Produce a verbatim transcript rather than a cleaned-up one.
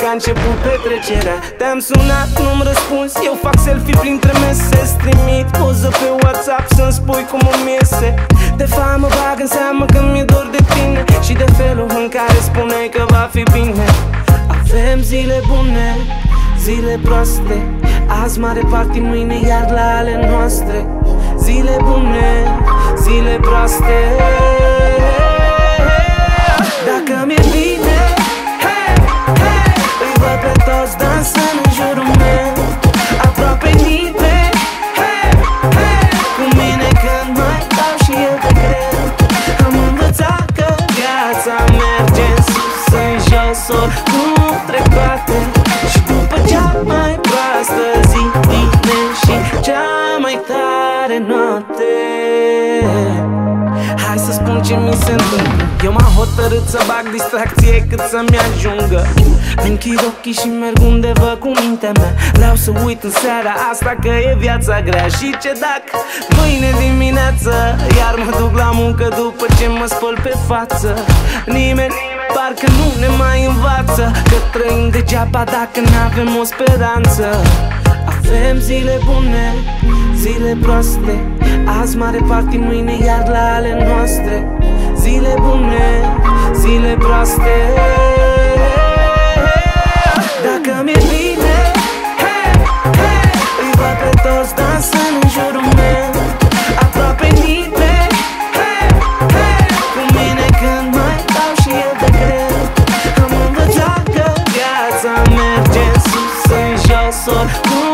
a început petrecerea. Te-am sunat, nu-mi răspuns, eu fac selfie printre meses. Trimit poză pe WhatsApp să-mi spui cum îmi iese. De fapt mă bag în seamă că mi-e dor de tine și de felul în care spuneai că va fi bine. Avem zile bune, zile proaste, azi mare party, mâine iar la ale noastre. Zile bune, zile proaste. Dacă mi-e bine, hey, hey, îi văd pe toți dansând în jurul meu. Aproape nimeni, hey, hey, cu mine când mai dau și eu de greu. Am învățat că viața merge în sus, în jos, oricum trec toate. Și după cea mai proastă zi vine și cea mai tare noapte. Hai să spun ce mi se întâmplă. Eu m-am hotărât să bag distracție cât să-mi ajungă. Închid ochii și merg undeva cu mintea mea. Vreau să uit în seara asta că e viața grea. Și ce dacă mâine dimineață iar mă duc la muncă după ce mă spăl pe față? Nimeni parcă nu ne mai învață că trăim degeaba dacă n-avem o speranță. Avem zile bune, zile proaste, azi mare party, mâine iar la ale noastre. Zile bune, zile proaste. Dacă mi-e bine, hey, hey, îi văd pe toți dansând în jurul meu. Aproape nimeni, hey, hey, cu mine când mai dau și eu de greu. Am învățat că viața merge în sus, în jos, oricum